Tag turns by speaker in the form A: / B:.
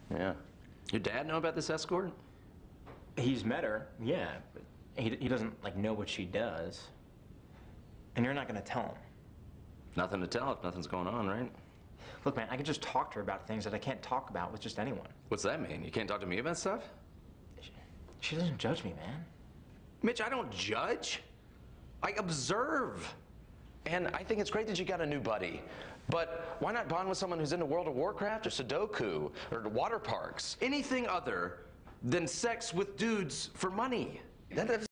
A: Yeah. Your dad know about this escort?
B: He's met her, yeah, but he doesn't, like, know what she does. And you're not gonna tell him.
A: Nothing to tell if nothing's going on, right?
B: Look, man, I can just talk to her about things that I can't talk about with just anyone.
A: What's that mean? You can't talk to me about stuff?
B: She doesn't judge me, man.
A: Mitch, I don't judge. I observe. And I think it's great that you got a new buddy. But why not bond with someone who's into World of Warcraft or Sudoku or water parks? Anything other than sex with dudes for money.